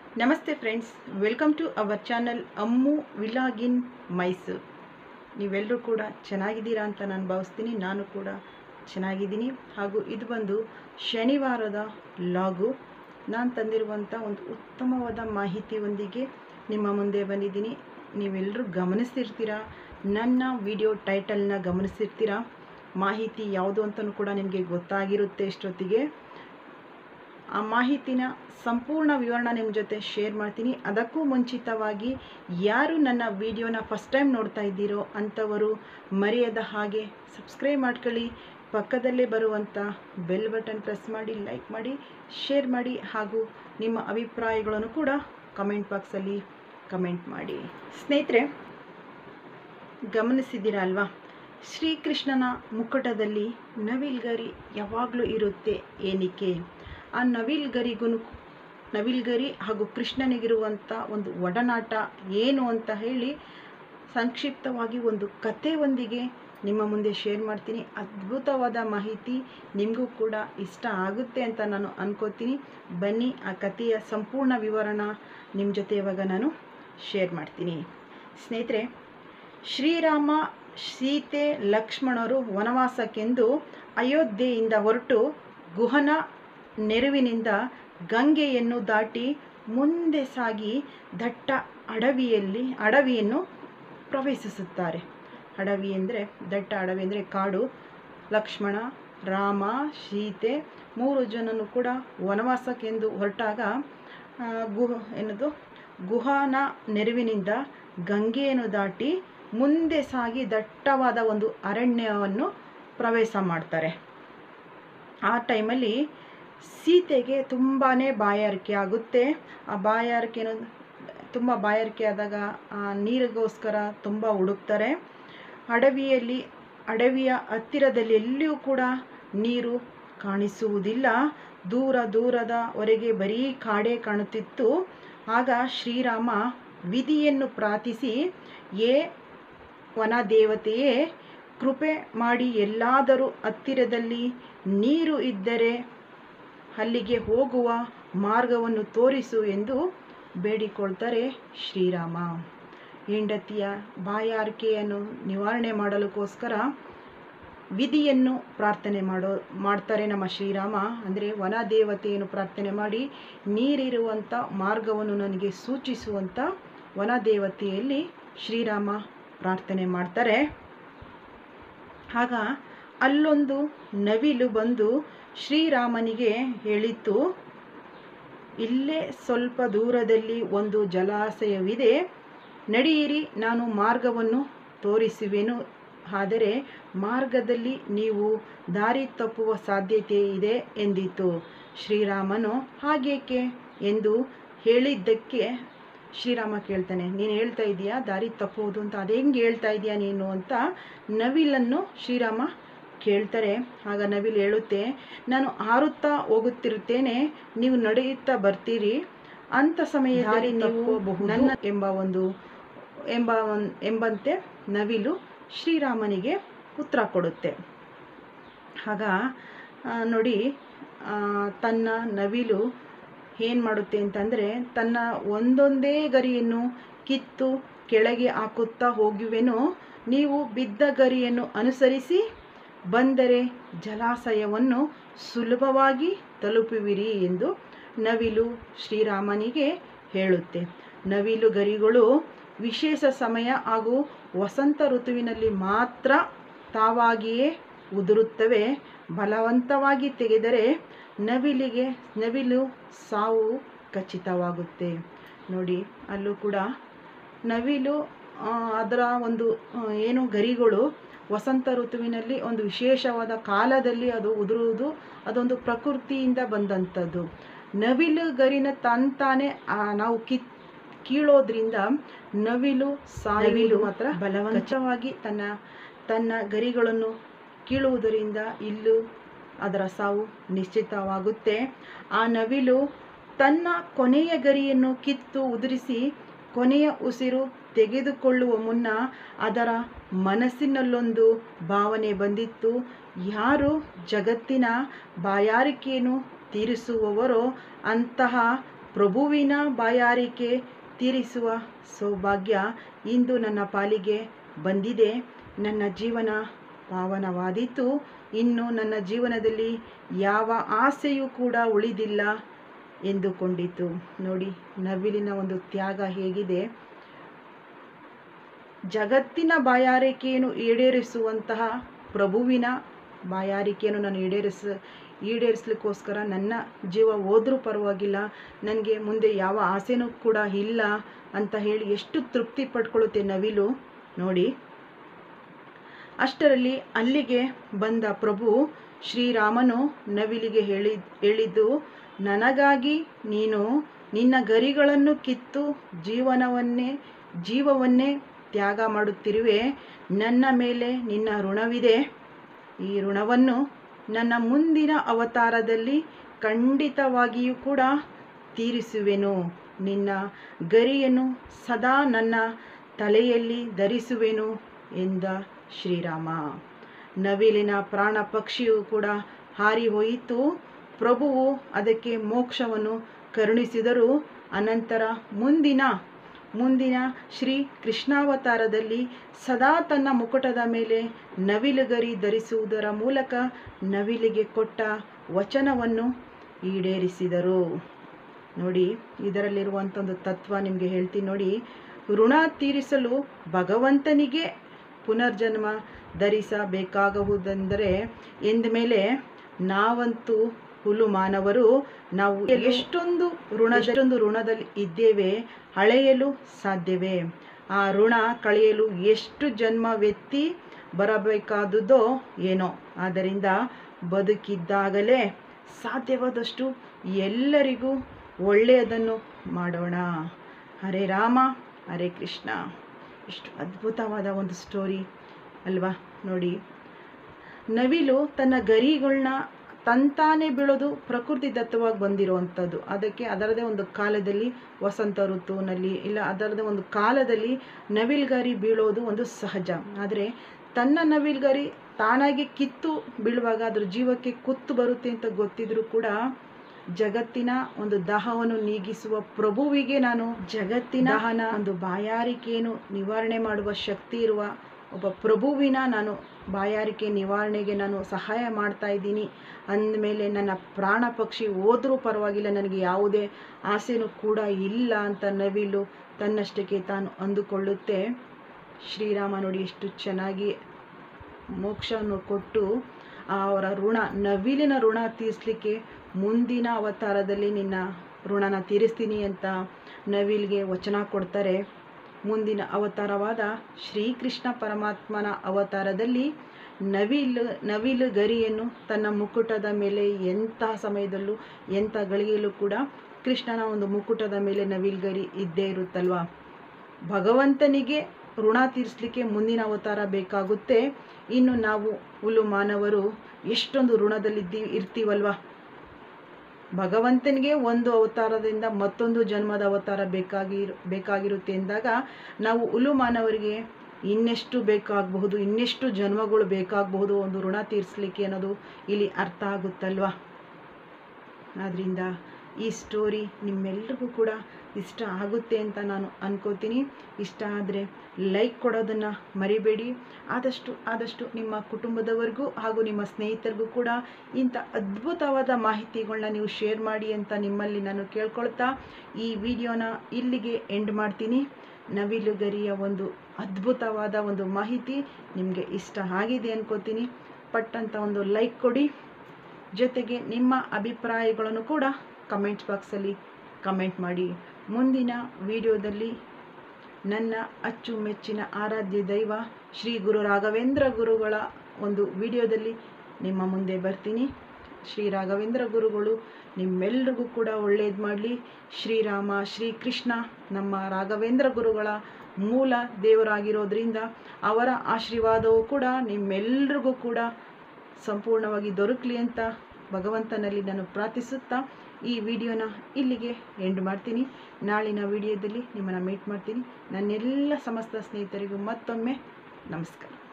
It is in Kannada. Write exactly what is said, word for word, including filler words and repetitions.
ನಮಸ್ತೆ friends, welcome to our channel Ammu vlog in Mysuru. ನೀವೆಲ್ಲರೂ ಕೂಡ ಚೆನ್ನಾಗಿದ್ದೀರಾ ಅಂತ ನಾನು ಭಾವಿಸ್ತೀನಿ. ನಾನು ಕೂಡ ಚೆನ್ನಾಗಿದ್ದೀನಿ. ಹಾಗೂ ಇದು ಬಂದು ಶನಿವಾರದ ಲಾಗು. ನಾನು ತಂದಿರುವಂಥ ಒಂದು ಉತ್ತಮವಾದ ಮಾಹಿತಿಯೊಂದಿಗೆ ನಿಮ್ಮ ಮುಂದೆ ಬಂದಿದ್ದೀನಿ. ನೀವೆಲ್ಲರೂ ಗಮನಿಸ್ತಿರ್ತೀರ, ನನ್ನ ವಿಡಿಯೋ ಟೈಟಲ್ನ ಗಮನಿಸಿರ್ತೀರ. ಮಾಹಿತಿ ಯಾವುದು ಅಂತಲೂ ಕೂಡ ನಿಮಗೆ ಗೊತ್ತಾಗಿರುತ್ತೆ ಇಷ್ಟೊತ್ತಿಗೆ. ಆ ಮಾಹಿತಿನ ಸಂಪೂರ್ಣ ವಿವರಣ ನಿಮ್ಮ ಜೊತೆ ಶೇರ್ ಮಾಡ್ತೀನಿ. ಅದಕ್ಕೂ ಮುಂಚಿತವಾಗಿ ಯಾರು ನನ್ನ ವಿಡಿಯೋನ ಫಸ್ಟ್ ಟೈಮ್ ನೋಡ್ತಾ ಇದ್ದೀರೋ ಅಂಥವರು ಮರೆಯದ ಹಾಗೆ ಸಬ್ಸ್ಕ್ರೈಬ್ ಮಾಡ್ಕೊಳ್ಳಿ. ಪಕ್ಕದಲ್ಲೇ ಬರುವಂಥ ಬೆಲ್ ಬಟನ್ ಪ್ರೆಸ್ ಮಾಡಿ, ಲೈಕ್ ಮಾಡಿ, ಶೇರ್ ಮಾಡಿ, ಹಾಗೂ ನಿಮ್ಮ ಅಭಿಪ್ರಾಯಗಳನ್ನು ಕೂಡ ಕಮೆಂಟ್ ಬಾಕ್ಸಲ್ಲಿ ಕಮೆಂಟ್ ಮಾಡಿ. ಸ್ನೇಹಿತರೆ, ಗಮನಿಸಿದ್ದೀರಾ ಅಲ್ವಾ, ಶ್ರೀಕೃಷ್ಣನ ಮುಕ್ಕಟದಲ್ಲಿ ನವಿಲ್ಗರಿ ಯಾವಾಗಲೂ ಇರುತ್ತೆ. ಏನಕ್ಕೆ? ಆ ನವಿಲ್ಗರಿಗೂ ನವಿಲ್ಗರಿ ಹಾಗೂ ಕೃಷ್ಣನಿಗಿರುವಂಥ ಒಂದು ಒಡನಾಟ ಏನು ಅಂತ ಹೇಳಿ ಸಂಕ್ಷಿಪ್ತವಾಗಿ ಒಂದು ಕಥೆಯೊಂದಿಗೆ ನಿಮ್ಮ ಮುಂದೆ ಶೇರ್ ಮಾಡ್ತೀನಿ. ಅದ್ಭುತವಾದ ಮಾಹಿತಿ, ನಿಮಗೂ ಕೂಡ ಇಷ್ಟ ಆಗುತ್ತೆ ಅಂತ ನಾನು ಅನ್ಕೋತೀನಿ. ಬನ್ನಿ, ಆ ಕಥೆಯ ಸಂಪೂರ್ಣ ವಿವರಣ ನಿಮ್ಮ ಜೊತೆ ಇವಾಗ ನಾನು ಶೇರ್ ಮಾಡ್ತೀನಿ. ಸ್ನೇಹಿತರೆ, ಶ್ರೀರಾಮ, ಸೀತೆ, ಲಕ್ಷ್ಮಣರು ವನವಾಸಕ್ಕೆಂದು ಅಯೋಧ್ಯೆಯಿಂದ ಹೊರಟು ಗುಹನ ನೆರವಿನಿಂದ ಗಂಗೆಯನ್ನು ದಾಟಿ ಮುಂದೆ ಸಾಗಿ ದಟ್ಟ ಅಡವಿಯಲ್ಲಿ ಅಡವಿಯನ್ನು ಪ್ರವೇಶಿಸುತ್ತಾರೆ. ಅಡವಿ ಅಂದರೆ ದಟ್ಟ ಅಡವಿ ಅಂದರೆ ಕಾಡು. ಲಕ್ಷ್ಮಣ, ರಾಮ, ಸೀತೆ ಮೂರು ಜನನು ಕೂಡ ವನವಾಸಕ್ಕೆಂದು ಹೊರಟಾಗ ಗುಹ ಏನದು ಗುಹನ ನೆರವಿನಿಂದ ಗಂಗೆಯನ್ನು ದಾಟಿ ಮುಂದೆ ಸಾಗಿ ದಟ್ಟವಾದ ಒಂದು ಅರಣ್ಯವನ್ನು ಪ್ರವೇಶ ಮಾಡ್ತಾರೆ. ಆ ಟೈಮಲ್ಲಿ ಸೀತೆಗೆ ತುಂಬಾ ಬಾಯಾರಿಕೆ ಆಗುತ್ತೆ. ಆ ಬಾಯಾರಿಕೆನೂ ತುಂಬ ಬಾಯಾರಿಕೆ ಆದಾಗ ಆ ನೀರಿಗೋಸ್ಕರ ತುಂಬ ಹುಡುಕ್ತಾರೆ. ಅಡವಿಯಲ್ಲಿ ಅಡವಿಯ ಹತ್ತಿರದಲ್ಲಿ ಎಲ್ಲಿಯೂ ಕೂಡ ನೀರು ಕಾಣಿಸುವುದಿಲ್ಲ. ದೂರ ದೂರದವರೆಗೆ ಬರೀ ಕಾಡೇ ಕಾಣುತ್ತಿತ್ತು. ಆಗ ಶ್ರೀರಾಮ ವಿಧಿಯನ್ನು ಪ್ರಾರ್ಥಿಸಿ, ಏ ವನದೇವತೆಯೇ, ಕೃಪೆ ಮಾಡಿ ಎಲ್ಲಾದರೂ ಹತ್ತಿರದಲ್ಲಿ ನೀರು ಇದ್ದರೆ ಅಲ್ಲಿಗೆ ಹೋಗುವ ಮಾರ್ಗವನ್ನು ತೋರಿಸು ಎಂದು ಬೇಡಿಕೊಳ್ತಾರೆ ಶ್ರೀರಾಮ. ಹೆಂಡತಿಯ ಬಾಯಾರಿಕೆಯನ್ನು ನಿವಾರಣೆ ಮಾಡಲಿಕ್ಕೋಸ್ಕರ ವಿಧಿಯನ್ನು ಪ್ರಾರ್ಥನೆ ಮಾಡೋ ಮಾಡ್ತಾರೆ ನಮ್ಮ ಶ್ರೀರಾಮ. ಅಂದರೆ ವನದೇವತೆಯನ್ನು ಪ್ರಾರ್ಥನೆ ಮಾಡಿ ನೀರಿರುವಂಥ ಮಾರ್ಗವನ್ನು ನನಗೆ ಸೂಚಿಸುವಂಥ ವನದೇವತೆಯಲ್ಲಿ ಶ್ರೀರಾಮ ಪ್ರಾರ್ಥನೆ ಮಾಡ್ತಾರೆ. ಆಗ ಅಲ್ಲೊಂದು ನವಿಲು ಬಂದು ಶ್ರೀರಾಮನಿಗೆ ಹೇಳಿತು, ಇಲ್ಲೇ ಸ್ವಲ್ಪ ದೂರದಲ್ಲಿ ಒಂದು ಜಲಾಶಯವಿದೆ, ನಡೆಯಿರಿ, ನಾನು ಮಾರ್ಗವನ್ನು ತೋರಿಸುವೆನು. ಆದರೆ ಮಾರ್ಗದಲ್ಲಿ ನೀವು ದಾರಿ ತಪ್ಪುವ ಸಾಧ್ಯತೆ ಇದೆ ಎಂದಿತು. ಶ್ರೀರಾಮನು ಹಾಗೇಕೆ ಎಂದು ಹೇಳಿದ್ದಕ್ಕೆ ಶ್ರೀರಾಮ ಕೇಳ್ತಾನೆ, ನೀನು ಹೇಳ್ತಾ ಇದೀಯಾ ದಾರಿ ತಪ್ಪುವುದು ಅಂತ, ಅದು ಹೆಂಗೆ ಹೇಳ್ತಾ ಇದೀಯಾ ನೀನು ಅಂತ ನವಿಲನ್ನು ಶ್ರೀರಾಮ ಕೇಳ್ತಾರೆ. ಆಗ ನವಿಲು ಹೇಳುತ್ತೆ, ನಾನು ಹಾರುತ್ತಾ ಹೋಗುತ್ತಿರುತ್ತೇನೆ, ನೀವು ನಡೆಯುತ್ತಾ ಬರ್ತೀರಿ, ಅಂಥ ಸಮಯದಲ್ಲಿ ನೀವು ನನ್ನ ಎಂಬ ಒಂದು ಎಂಬ ಎಂಬಂತೆ ನವಿಲು ಶ್ರೀರಾಮನಿಗೆ ಉತ್ತರ ಕೊಡುತ್ತೆ. ಆಗ ನೋಡಿ, ತನ್ನ ನವಿಲು ಏನು ಮಾಡುತ್ತೆ ಅಂತಂದರೆ, ತನ್ನ ಒಂದೊಂದೇ ಗರಿಯನ್ನು ಕಿತ್ತು ಕೆಳಗೆ ಹಾಕುತ್ತಾ ಹೋಗುವೆನು, ನೀವು ಬಿದ್ದ ಗರಿಯನ್ನು ಅನುಸರಿಸಿ ಬಂದರೆ ಜಲಾಶಯವನ್ನು ಸುಲಭವಾಗಿ ತಲುಪುವಿರಿ ಎಂದು ನವಿಲು ಶ್ರೀರಾಮನಿಗೆ ಹೇಳುತ್ತೆ. ನವಿಲು ಗರಿಗಳು ವಿಶೇಷ ಸಮಯ ಹಾಗೂ ವಸಂತ ಋತುವಿನಲ್ಲಿ ಮಾತ್ರ ತಾವಾಗಿಯೇ ಉದುರುತ್ತವೆ. ಬಲವಂತವಾಗಿ ತೆಗೆದರೆ ನವಿಲಿಗೆ ನವಿಲು ಸಾವು ಖಚಿತವಾಗುತ್ತೆ. ನೋಡಿ, ಅಲ್ಲೂ ಕೂಡ ನವಿಲು ಅದರ ಒಂದು ಏನು ಗರಿಗಳು ವಸಂತ ಋತುವಿನಲ್ಲಿ ಒಂದು ವಿಶೇಷವಾದ ಕಾಲದಲ್ಲಿ ಅದು ಉದುರುವುದು ಅದೊಂದು ಪ್ರಕೃತಿಯಿಂದ ಬಂದಂಥದ್ದು. ನವಿಲು ಗರಿನ ತಂತಾನೆ ನಾವು ಕಿತ್ ಕೀಳೋದ್ರಿಂದ ನವಿಲು ಸಾಯುವುದು ಮಾತ್ರ ಬಲವಂತವಾಗಿ ತನ್ನ ತನ್ನ ಗರಿಗಳನ್ನು ಕೀಳುವುದರಿಂದ ಇಲ್ಲೂ ಅದರ ಸಾವು ನಿಶ್ಚಿತವಾಗುತ್ತೆ. ಆ ನವಿಲು ತನ್ನ ಕೊನೆಯ ಗರಿಯನ್ನು ಕಿತ್ತು ಉದುರಿಸಿ ಕೊನೆಯ ಉಸಿರು ತೆಗೆದುಕೊಳ್ಳುವ ಮುನ್ನ ಅದರ ಮನಸ್ಸಿನಲ್ಲೊಂದು ಭಾವನೆ ಬಂದಿತ್ತು, ಯಾರು ಜಗತ್ತಿನ ಬಾಯಾರಿಕೆಯನ್ನು ತೀರಿಸುವವರೋ ಅಂತಹ ಪ್ರಭುವಿನ ಬಾಯಾರಿಕೆ ತೀರಿಸುವ ಸೌಭಾಗ್ಯ ಇಂದು ನನ್ನ ಪಾಲಿಗೆ ಬಂದಿದೆ. ನನ್ನ ಜೀವನ ಪಾವನವಾದೀತು. ಇನ್ನು ನನ್ನ ಜೀವನದಲ್ಲಿ ಯಾವ ಆಸೆಯೂ ಕೂಡ ಉಳಿದಿಲ್ಲ ಎಂದುಕೊಂಡಿತು. ನೋಡಿ, ನವಿಲಿನ ಒಂದು ತ್ಯಾಗ ಹೇಗಿದೆ. ಜಗತ್ತಿನ ಬಾಯಾರಿಕೆಯನ್ನು ಈಡೇರಿಸುವಂತಹ ಪ್ರಭುವಿನ ಬಾಯಾರಿಕೆಯನ್ನು ನಾನು ಈಡೇರಿಸ ಈಡೇರಿಸಲಿಕ್ಕೋಸ್ಕರ ನನ್ನ ಜೀವ ಹೋದ್ರೂ ಪರವಾಗಿಲ್ಲ, ನನಗೆ ಮುಂದೆ ಯಾವ ಆಸೆನೂ ಕೂಡ ಇಲ್ಲ ಅಂತ ಹೇಳಿ ಎಷ್ಟು ತೃಪ್ತಿ ಪಡ್ಕೊಳ್ಳುತ್ತೆ ನವಿಲು ನೋಡಿ. ಅಷ್ಟರಲ್ಲಿ ಅಲ್ಲಿಗೆ ಬಂದ ಪ್ರಭು ಶ್ರೀರಾಮನು ನವಿಲಿಗೆ ಹೇಳಿ ಹೇಳಿದ್ದು ನನಗಾಗಿ ನೀನು ನಿನ್ನ ಗರಿಗಳನ್ನು ಕಿತ್ತು ಜೀವನವನ್ನೇ ಜೀವವನ್ನೇ ತ್ಯಾಗ ಮಾಡುತ್ತಿರುವೆ. ನನ್ನ ಮೇಲೆ ನಿನ್ನ ಋಣವಿದೆ. ಈ ಋಣವನ್ನು ನನ್ನ ಮುಂದಿನ ಅವತಾರದಲ್ಲಿ ಖಂಡಿತವಾಗಿಯೂ ಕೂಡ ತೀರಿಸುವೆನು. ನಿನ್ನ ಗರಿಯನ್ನು ಸದಾ ನನ್ನ ತಲೆಯಲ್ಲಿ ಧರಿಸುವೆನು ಎಂದ ಶ್ರೀರಾಮ. ನವಿಲಿನ ಪ್ರಾಣ ಪಕ್ಷಿಯು ಕೂಡ ಹಾರಿ ಹೋಯಿತು. ಪ್ರಭುವು ಅದಕ್ಕೆ ಮೋಕ್ಷವನ್ನು ಕರುಣಿಸಿದರು. ಅನಂತರ ಮುಂದಿನ ಮುಂದಿನ ಶ್ರೀ ಕೃಷ್ಣಾವತಾರದಲ್ಲಿ ಸದಾ ತನ್ನ ಮುಕುಟದ ಮೇಲೆ ನವಿಲುಗರಿ ಧರಿಸುವುದರ ಮೂಲಕ ನವಿಲಿಗೆ ಕೊಟ್ಟ ವಚನವನ್ನು ಈಡೇರಿಸಿದರು. ನೋಡಿ, ಇದರಲ್ಲಿರುವಂಥ ಒಂದು ತತ್ವ ನಿಮಗೆ ಹೇಳ್ತೀನಿ ನೋಡಿ. ಋಣ ತೀರಿಸಲು ಭಗವಂತನಿಗೆ ಪುನರ್ಜನ್ಮ ಧರಿಸಬೇಕಾಗುವುದೆಂದರೆ ಎಂದ ಮೇಲೆ ನಾವಂತೂ ಹುಲು ಮಾನವರು, ನಾವು ಎಷ್ಟೊಂದು ಋಣ ಎಷ್ಟೊಂದು ಋಣದಲ್ಲಿ ಇದ್ದೇವೆ, ಅಳೆಯಲು ಸಾಧ್ಯವೇ? ಆ ಋಣ ಕಳೆಯಲು ಎಷ್ಟು ಜನ್ಮವೆತ್ತಿ ಬರಬೇಕಾದುದೋ ಏನೋ. ಆದ್ದರಿಂದ ಬದುಕಿದ್ದಾಗಲೇ ಸಾಧ್ಯವಾದಷ್ಟು ಎಲ್ಲರಿಗೂ ಒಳ್ಳೆಯದನ್ನು ಮಾಡೋಣ. ಹರೇ ರಾಮ ಹರೇ ಕೃಷ್ಣ. ಎಷ್ಟು ಅದ್ಭುತವಾದ ಒಂದು ಸ್ಟೋರಿ ಅಲ್ವಾ ನೋಡಿ. ನವಿಲು ತನ್ನ ಗರಿಗಳನ್ನ ತಂತಾನೆ ಬೀಳೋದು ಪ್ರಕೃತಿ ದತ್ತವಾಗಿ ಬಂದಿರುವಂಥದ್ದು. ಅದಕ್ಕೆ ಅದರದೇ ಒಂದು ಕಾಲದಲ್ಲಿ ವಸಂತ ಋತುವಿನಲ್ಲಿ ಇಲ್ಲ ಅದರದೇ ಒಂದು ಕಾಲದಲ್ಲಿ ನವಿಲ್ಗರಿ ಬೀಳೋದು ಒಂದು ಸಹಜ. ಆದರೆ ತನ್ನ ನವಿಲ್ಗರಿ ತಾನಾಗಿ ಕಿತ್ತು ಬೀಳುವಾಗ ಅದ್ರ ಜೀವಕ್ಕೆ ಕುತ್ತು ಬರುತ್ತೆ ಅಂತ ಗೊತ್ತಿದ್ರೂ ಕೂಡ ಜಗತ್ತಿನ ಒಂದು ದಾಹವನ್ನು ನೀಗಿಸುವ ಪ್ರಭುವಿಗೆ ನಾನು ಜಗತ್ತಿನ ದಾಹನ ಒಂದು ಬಾಯಾರಿಕೆಯನ್ನು ನಿವಾರಣೆ ಮಾಡುವ ಶಕ್ತಿ ಇರುವ ಒಬ್ಬ ಪ್ರಭುವಿನ ನಾನು ಬಾಯಾರಿಕೆ ನಿವಾರಣೆಗೆ ನಾನು ಸಹಾಯ ಮಾಡ್ತಾ ಇದ್ದೀನಿ ಅಂದಮೇಲೆ ನನ್ನ ಪ್ರಾಣ ಪಕ್ಷಿ ಹೋದ್ರೂ ಪರವಾಗಿಲ್ಲ, ನನಗೆ ಯಾವುದೇ ಆಸೆನೂ ಕೂಡ ಇಲ್ಲ ಅಂತ ನವಿಲು ತನ್ನಷ್ಟಕ್ಕೆ ತಾನು ಅಂದುಕೊಳ್ಳುತ್ತೆ. ಶ್ರೀರಾಮ ನೋಡಿ ಎಷ್ಟು ಚೆನ್ನಾಗಿ ಮೋಕ್ಷವನ್ನು ಕೊಟ್ಟು ಅವರ ಋಣ ನವಿಲಿನ ಋಣ ತೀರಿಸಲಿಕ್ಕೆ ಮುಂದಿನ ಅವತಾರದಲ್ಲಿ ನಿನ್ನ ಋಣನ ತೀರಿಸ್ತೀನಿ ಅಂತ ನವಿಲ್ಗೆ ವಚನ ಕೊಡ್ತಾರೆ. ಮುಂದಿನ ಅವತಾರವಾದ ಶ್ರೀಕೃಷ್ಣ ಪರಮಾತ್ಮನ ಅವತಾರದಲ್ಲಿ ನವಿಲು ನವಿಲು ಗರಿಯನ್ನು ತನ್ನ ಮುಕುಟದ ಮೇಲೆ ಎಂಥ ಸಮಯದಲ್ಲೂ ಎಂಥ ಗಳಿಗೆಯಲ್ಲೂ ಕೂಡ ಕೃಷ್ಣನ ಒಂದು ಮುಕುಟದ ಮೇಲೆ ನವಿಲ್ಗರಿ ಇದ್ದೇ ಇರುತ್ತಲ್ವ. ಭಗವಂತನಿಗೆ ಋಣ ತೀರಿಸಲಿಕ್ಕೆ ಮುಂದಿನ ಅವತಾರ ಬೇಕಾಗುತ್ತೆ. ಇನ್ನು ನಾವು ಹುಲು ಮಾನವರು ಎಷ್ಟೊಂದು ಋಣದಲ್ಲಿದ್ದೀವಿ ಇರ್ತೀವಲ್ವ. ಭಗವಂತನಿಗೆ ಒಂದು ಅವತಾರದಿಂದ ಮತ್ತೊಂದು ಜನ್ಮದ ಅವತಾರ ಬೇಕಾಗಿರು ಬೇಕಾಗಿರುತ್ತೆ ಎಂದಾಗ ನಾವು ಹುಲು ಮಾನವರಿಗೆ ಇನ್ನೆಷ್ಟು ಬೇಕಾಗಬಹುದು, ಇನ್ನೆಷ್ಟು ಜನ್ಮಗಳು ಬೇಕಾಗಬಹುದು ಒಂದು ಋಣ ತೀರಿಸಲಿಕ್ಕೆ ಅನ್ನೋದು ಇಲ್ಲಿ ಅರ್ಥ ಆಗುತ್ತಲ್ವ. ಆದ್ದರಿಂದ ಈ ಸ್ಟೋರಿ ನಿಮ್ಮೆಲ್ರಿಗೂ ಕೂಡ ಇಷ್ಟ ಆಗುತ್ತೆ ಅಂತ ನಾನು ಅನ್ಕೋತೀನಿ. ಇಷ್ಟ ಆದರೆ ಲೈಕ್ ಕೊಡೋದನ್ನು ಮರಿಬೇಡಿ. ಆದಷ್ಟು ಆದಷ್ಟು ನಿಮ್ಮ ಕುಟುಂಬದವರೆಗೂ ಹಾಗೂ ನಿಮ್ಮ ಸ್ನೇಹಿತರಿಗೂ ಕೂಡ ಇಂಥ ಅದ್ಭುತವಾದ ಮಾಹಿತಿಗಳನ್ನ ನೀವು ಶೇರ್ ಮಾಡಿ ಅಂತ ನಿಮ್ಮಲ್ಲಿ ನಾನು ಕೇಳ್ಕೊಳ್ತಾ ಈ ವಿಡಿಯೋನ ಇಲ್ಲಿಗೆ ಎಂಡ್ ಮಾಡ್ತೀನಿ. ನವಿಲುಗರಿಯ ಒಂದು ಅದ್ಭುತವಾದ ಒಂದು ಮಾಹಿತಿ ನಿಮಗೆ ಇಷ್ಟ ಆಗಿದೆ ಅನ್ಕೋತೀನಿ. ಪಟ್ಟಂತ ಒಂದು ಲೈಕ್ ಕೊಡಿ. ಜೊತೆಗೆ ನಿಮ್ಮ ಅಭಿಪ್ರಾಯಗಳನ್ನು ಕೂಡ ಕಮೆಂಟ್ ಬಾಕ್ಸಲ್ಲಿ ಕಮೆಂಟ್ ಮಾಡಿ. ಮುಂದಿನ ವಿಡಿಯೋದಲ್ಲಿ ನನ್ನ ಅಚ್ಚುಮೆಚ್ಚಿನ ಆರಾಧ್ಯ ದೈವ ಶ್ರೀ ಗುರು ರಾಘವೇಂದ್ರ ಗುರುಗಳ ಒಂದು ವಿಡಿಯೋದಲ್ಲಿ ನಿಮ್ಮ ಮುಂದೆ ಬರ್ತೀನಿ. ಶ್ರೀ ರಾಘವೇಂದ್ರ ಗುರುಗಳು ನಿಮ್ಮೆಲ್ರಿಗೂ ಕೂಡ ಒಳ್ಳೇದು ಮಾಡಲಿ. ಶ್ರೀರಾಮ ಶ್ರೀಕೃಷ್ಣ ನಮ್ಮ ರಾಘವೇಂದ್ರ ಗುರುಗಳ ಮೂಲ ದೇವರಾಗಿರೋದ್ರಿಂದ ಅವರ ಆಶೀರ್ವಾದವೂ ಕೂಡ ನಿಮ್ಮೆಲ್ರಿಗೂ ಕೂಡ ಸಂಪೂರ್ಣವಾಗಿ ದೊರಕಲಿ ಅಂತ ಭಗವಂತನಲ್ಲಿ ನಾನು ಪ್ರಾರ್ಥಿಸುತ್ತಾ ಈ ವಿಡಿಯೋನ ಇಲ್ಲಿಗೆ ಎಂಡ್ ಮಾಡ್ತೀನಿ. ನಾಳಿನ ವಿಡಿಯೋದಲ್ಲಿ ನಿಮ್ಮನ್ನು ಮೀಟ್ ಮಾಡ್ತೀನಿ. ನನ್ನೆಲ್ಲ ಸಮಸ್ತ ಸ್ನೇಹಿತರಿಗೂ ಮತ್ತೊಮ್ಮೆ ನಮಸ್ಕಾರ.